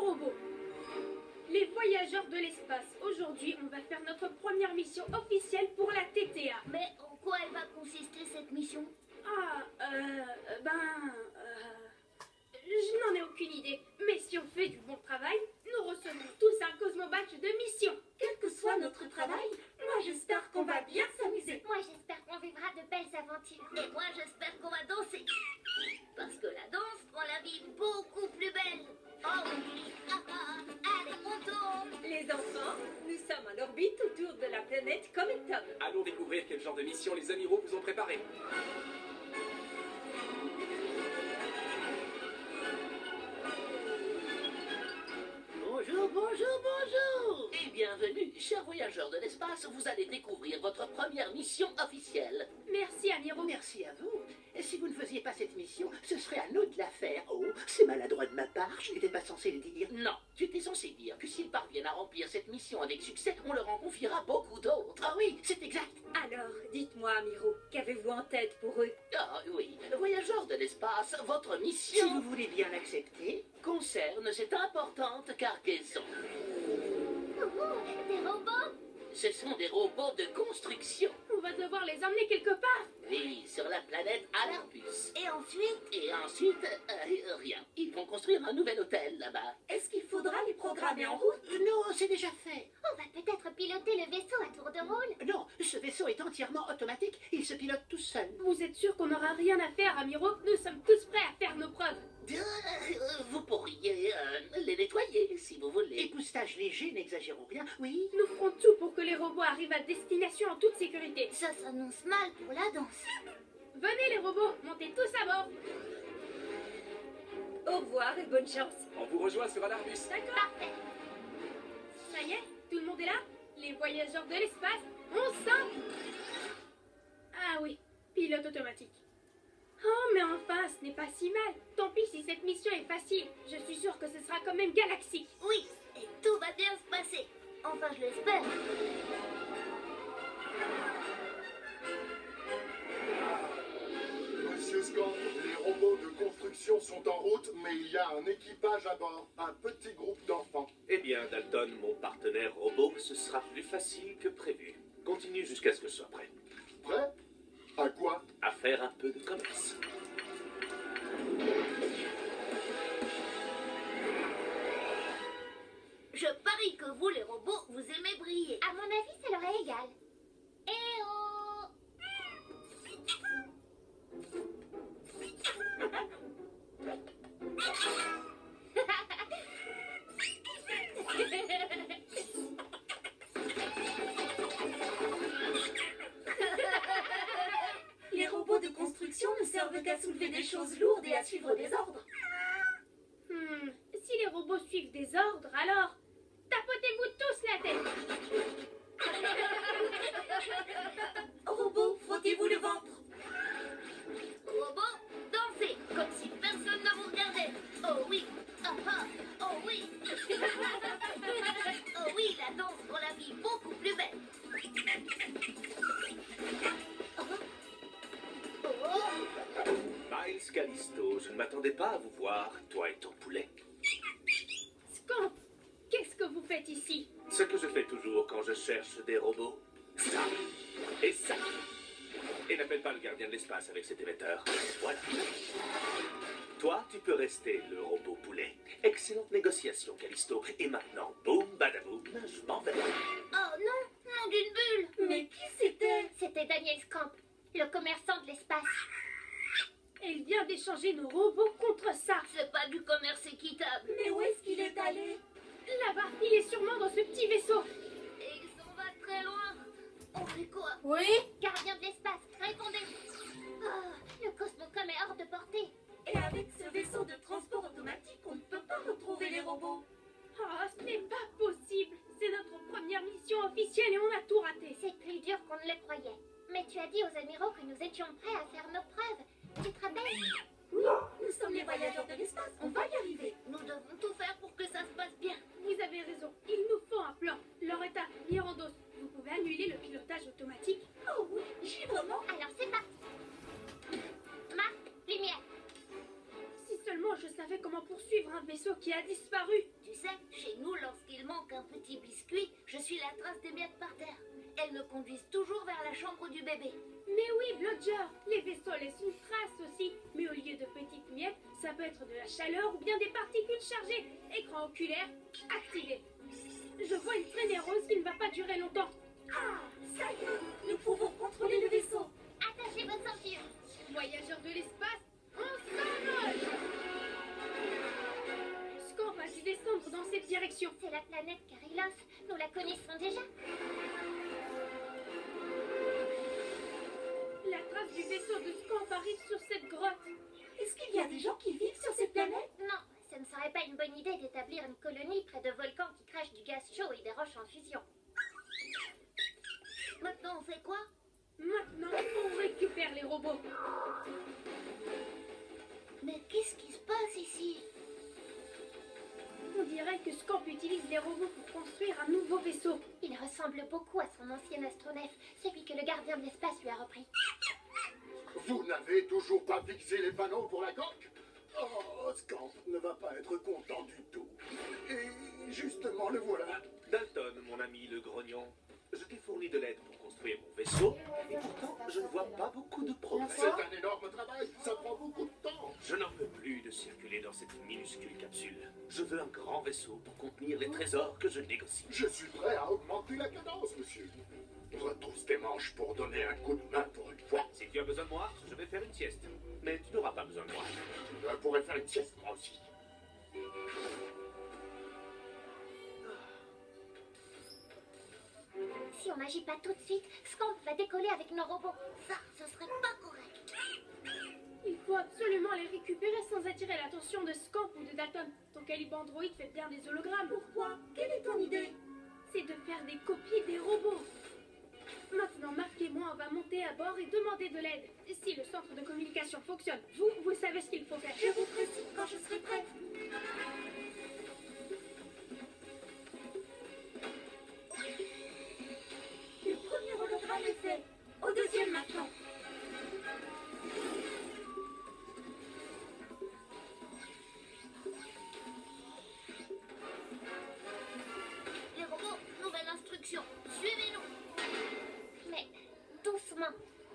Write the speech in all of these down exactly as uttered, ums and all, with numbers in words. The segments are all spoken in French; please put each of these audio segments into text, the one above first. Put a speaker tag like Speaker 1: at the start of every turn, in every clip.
Speaker 1: robots. Les voyageurs de l'espace. Aujourd'hui, on va faire notre première mission officielle pour la T T A.
Speaker 2: Mais en quoi elle va consister cette mission?
Speaker 1: Ah, euh, ben... Euh, je n'en ai aucune idée. Mais si on fait du bon travail, nous recevrons tous un Cosmo-Badge de mission.
Speaker 3: Quel que soit notre travail, moi j'espère qu'on va bien s'amuser.
Speaker 2: Moi j'espère qu'on vivra de belles aventures. Et moi j'espère qu'on va danser. Parce que la danse rend la vie beaucoup plus belle. Oh oui, ah, ah, allez on tombe.
Speaker 3: Les enfants, nous sommes en orbite autour de la planète Comet.
Speaker 4: Allons découvrir quel genre de mission les amiraux vous ont préparé.
Speaker 5: Bonjour, bonjour, bonjour et bienvenue, chers voyageurs de l'espace, vous allez découvrir votre première mission officielle.
Speaker 1: Merci, Amiro.
Speaker 5: Merci à vous. Et si vous ne faisiez pas cette mission, ce serait à nous de la faire. Oh, c'est maladroit de ma part, je n'étais pas censé le dire. Non, tu étais censé dire que s'ils parviennent à remplir cette mission avec succès, on leur en confiera beaucoup d'autres. Ah oui, c'est exact.
Speaker 3: Alors, dites-moi, Amiro, qu'avez-vous en tête pour eux?
Speaker 5: Ah oui, voyageurs de l'espace, votre mission, si vous voulez bien l'accepter, concerne cette importante cargaison.
Speaker 2: Oh, oh, des robots?
Speaker 5: Ce sont des robots de construction.
Speaker 1: On va devoir les emmener quelque part.
Speaker 5: Oui, sur la planète Alarbus.
Speaker 2: Et ensuite?
Speaker 5: Et ensuite, euh, rien. Ils vont construire un nouvel hôtel là-bas.
Speaker 3: Est-ce qu'il faudra les programmer en route?
Speaker 5: Euh, Non, c'est déjà fait.
Speaker 2: On va peut-être piloter le vaisseau à tour de rôle.
Speaker 5: Non, ce vaisseau est entièrement automatique. Il se pilote tout seul.
Speaker 1: Vous êtes sûr qu'on n'aura rien à faire, Amiro? Nous sommes tous prêts à faire nos preuves.
Speaker 5: Euh, vous pourriez euh, les nettoyer, si vous voulez. Époustage léger, n'exagérons rien, oui.
Speaker 1: Nous ferons tout pour que les robots arrivent à destination en toute sécurité.
Speaker 2: Ça s'annonce mal pour la danse.
Speaker 1: Venez les robots, montez tous à bord.
Speaker 3: Au revoir et bonne chance.
Speaker 4: On vous rejoint sur Alarbus.
Speaker 1: D'accord.
Speaker 2: Parfait.
Speaker 1: Ça y est, tout le monde est là? Les voyageurs de l'espace, on sort. Ah oui, pilote automatique. Oh, mais enfin, ce n'est pas si mal. Tant pis si cette mission est facile. Je suis sûre que ce sera quand même galaxique.
Speaker 2: Oui, et tout va bien se passer. Enfin, je l'espère.
Speaker 6: Monsieur Scott, les robots de construction sont en route, mais il y a un équipage à bord, un petit groupe d'enfants.
Speaker 7: Eh bien, Dalton, mon partenaire robot, ce sera plus facile que prévu. Continue jusqu'à ce que je sois prêt.
Speaker 6: Prêt? À quoi?
Speaker 7: À faire un peu de commerce.
Speaker 2: Je parie que vous, les robots, vous aimez briller. À mon avis, ça leur est égal. Eh oh!
Speaker 3: Les robots de construction ne servent qu'à soulever des choses lourdes et à suivre des ordres.
Speaker 1: Hmm, si les robots suivent des ordres, alors tapotez-vous tous la tête.
Speaker 3: Robots, frottez-vous le ventre.
Speaker 2: Robots, dansez, comme si personne ne vous regardait. Oh oui, ah ah, oh oui. Oh oui, la danse rend la vie beaucoup plus belle.
Speaker 7: Miles Callisto, je ne m'attendais pas à vous voir, toi et ton poulet.
Speaker 1: Scamp, qu'est-ce que vous faites ici?
Speaker 7: Ce que je fais toujours quand je cherche des robots. Ça et ça. Et n'appelle pas le gardien de l'espace avec cet émetteur. Voilà. Toi, tu peux rester le robot poulet. Excellente négociation, Callisto. Et maintenant, boum, badaboum, je m'en vais.
Speaker 2: Oh non, non d'une bulle.
Speaker 3: Mais qui c'était?
Speaker 2: C'était Daniel Scamp, le commerçant de l'espace.
Speaker 1: Elle vient d'échanger nos robots contre ça.
Speaker 2: C'est pas du commerce équitable.
Speaker 3: Mais où est-ce qu'il est allé?
Speaker 1: Là-bas, il est sûrement dans ce petit vaisseau.
Speaker 2: Et il s'en va très loin. On fait quoi?
Speaker 1: Oui?
Speaker 2: Gardien de l'espace, répondez. Ah, le Cosmocom est hors de portée.
Speaker 3: Et avec ce vaisseau de transport automatique, on ne peut pas retrouver les robots.
Speaker 1: Oh, ce n'est pas possible. C'est notre première mission officielle et on a tout raté.
Speaker 2: C'est plus dur qu'on ne le croyait. Mais tu as dit aux amiraux que nous étions prêts à faire nos preuves. Tu te rappelles?
Speaker 3: Oui, nous sommes les voyageurs de l'espace, on va y arriver.
Speaker 2: Nous devons tout faire pour que ça se passe bien.
Speaker 1: Vous avez raison. Il nous faut un plan. Loretta, Mirandos, vous pouvez annuler le pilotage automatique?
Speaker 3: Oh oui, j'y vraiment.
Speaker 2: Alors c'est parti. Marc, lumière.
Speaker 1: Si seulement je savais comment comment poursuivre un vaisseau qui a disparu.
Speaker 2: Tu sais, chez nous, lorsqu'il manque un petit biscuit, je suis la trace des miettes par terre. Elles me conduisent toujours vers la chambre du bébé.
Speaker 1: Mais oui, Blodger, les vaisseaux laissent une trace aussi. Mais au lieu de petites miettes, ça peut être de la chaleur ou bien des particules chargées. Écran oculaire activé. Je vois une traînée rose qui ne va pas durer longtemps.
Speaker 3: Ah, ça y est, nous pouvons contrôler le vaisseau.
Speaker 2: Attachez votre ceinture.
Speaker 1: Voyageurs de l'espace, on s'envole. Scamp a dû descendre dans cette direction.
Speaker 2: C'est la planète Carilos. Nous la connaissons déjà.
Speaker 1: La trace du vaisseau de Scamp arrive sur cette grotte.
Speaker 3: Est-ce qu'il y a des gens qui vivent sur cette planète?
Speaker 2: Non, ce ne serait pas une bonne idée d'établir une colonie près de volcans qui crachent du gaz chaud et des roches en fusion. Maintenant, on fait quoi?
Speaker 1: Maintenant, on récupère les robots.
Speaker 2: Mais qu'est-ce qui se passe ici?
Speaker 1: On dirait que Scamp utilise les robots pour construire un nouveau vaisseau.
Speaker 2: Il ressemble beaucoup à son ancien astronef, celui que le gardien de l'espace lui a repris.
Speaker 6: Vous n'avez toujours pas fixé les panneaux pour la coque? Oh, Scamp ne va pas être content du tout. Et justement, le voilà.
Speaker 7: Dalton, mon ami le grognon, je t'ai fourni de l'aide pour construire mon vaisseau, et pourtant je ne vois pas beaucoup de progrès.
Speaker 6: C'est un énorme travail, ça prend beaucoup de temps.
Speaker 7: Je n'en peux plus de circuler dans cette minuscule capsule. Je veux un grand vaisseau pour contenir les trésors que je négocie.
Speaker 6: Je suis prêt à augmenter la cadence, monsieur. Retrousse tes manches pour donner un coup de main pour une fois.
Speaker 7: Si tu as besoin de moi, je vais faire une sieste. Mais tu n'auras pas besoin de moi.
Speaker 6: Je pourrais faire une sieste, moi aussi.
Speaker 2: Si on n'agit pas tout de suite, Scamp va décoller avec nos robots. Ça, ce serait pas correct.
Speaker 1: Il faut absolument les récupérer sans attirer l'attention de Scamp ou de Dalton. Ton calibre Android fait bien des hologrammes.
Speaker 3: Pourquoi? Quelle est ton idée?
Speaker 1: C'est de faire des copies des robots. Maintenant, Marc et moi, on va monter à bord et demander de l'aide. Si le centre de communication fonctionne, vous, vous savez ce qu'il faut faire.
Speaker 3: Je vous précise quand je serai prête. Le premier hologramme est fait. Au deuxième maintenant.
Speaker 2: Les robots, nouvelle instruction. Suivez-nous. Mais doucement.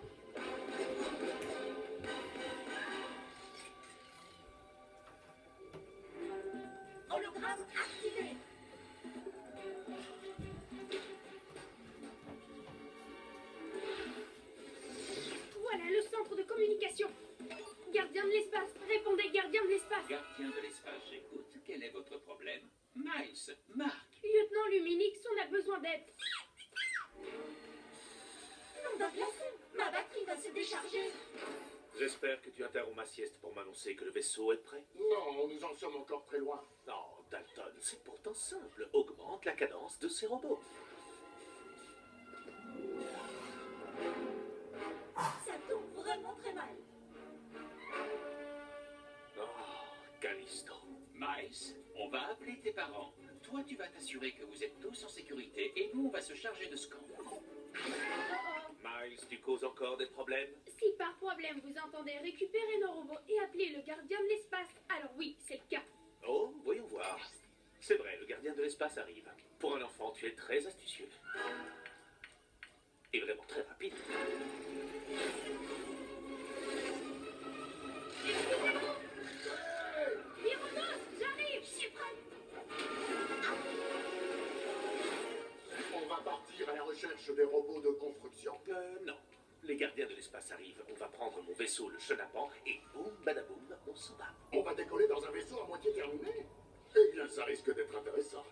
Speaker 3: Hologramme activé.
Speaker 1: Voilà le centre de communication. Gardien de l'espace, répondez, gardien de l'espace.
Speaker 8: Gardien de l'espace, j'écoute. Quel est votre problème? Miles, Marc.
Speaker 1: Lieutenant Luminix, on a besoin d'aide.
Speaker 3: Non d'un glaçon. Ma batterie va se décharger.
Speaker 7: J'espère que tu interromps ma sieste pour m'annoncer que le vaisseau est prêt.
Speaker 6: Non, nous en sommes encore très loin.
Speaker 7: Non, Dalton, c'est pourtant simple. Augmente la cadence de ces robots.
Speaker 3: Ça tourne vraiment très mal.
Speaker 7: Oh, Callisto.
Speaker 8: Miles, on va appeler tes parents. Toi, tu vas t'assurer que vous êtes tous en sécurité et nous, on va se charger de Scamp.
Speaker 7: Miles, tu causes encore des problèmes?
Speaker 1: Si par problème vous entendez récupérer nos robots et appeler le gardien de l'espace, alors oui, c'est le cas.
Speaker 7: Oh, voyons voir. C'est vrai, le gardien de l'espace arrive. Pour un enfant, tu es très astucieux. Et vraiment très rapide.
Speaker 1: Excusez-moi. Vironos, j'arrive, je suis prête.
Speaker 6: On va partir à la recherche des robots de construction.
Speaker 7: Euh, non. Les gardiens de l'espace arrivent, on va prendre mon vaisseau, le chenapan, et boum, badaboum, on s'en va.
Speaker 6: On va décoller dans un vaisseau à moitié terminé. Eh bien, ça risque d'être intéressant.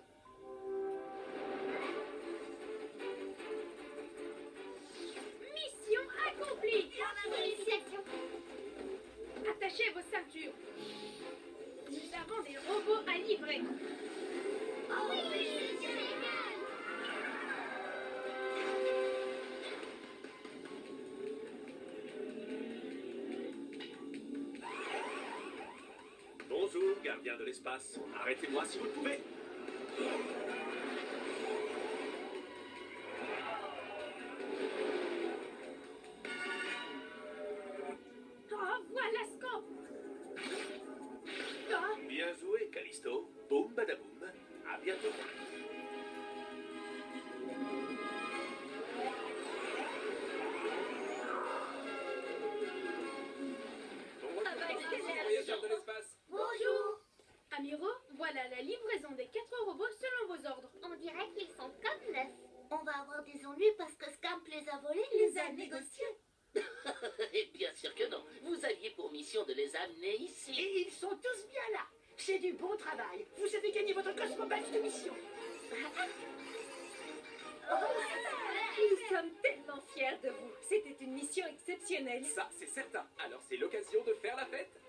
Speaker 1: Mission accomplie.
Speaker 2: Félicitations.
Speaker 1: Attachez vos ceintures. Nous avons des robots à livrer.
Speaker 2: Oh oui, c'est génial.
Speaker 7: Bonjour, gardien de l'espace. Arrêtez-moi si vous le pouvez.
Speaker 1: Oh, voilà Scamp. Ah,
Speaker 2: avoir des ennuis parce que Scamp les a volés?
Speaker 3: Les a négociés.
Speaker 5: Et bien sûr que non. Vous aviez pour mission de les amener ici. Et ils sont tous bien là. C'est du bon travail. Vous avez gagné votre Cosmo Badge de mission.
Speaker 3: Nous sommes tellement fiers de vous. C'était une mission exceptionnelle.
Speaker 4: Ça, c'est certain. Alors c'est l'occasion de faire la fête.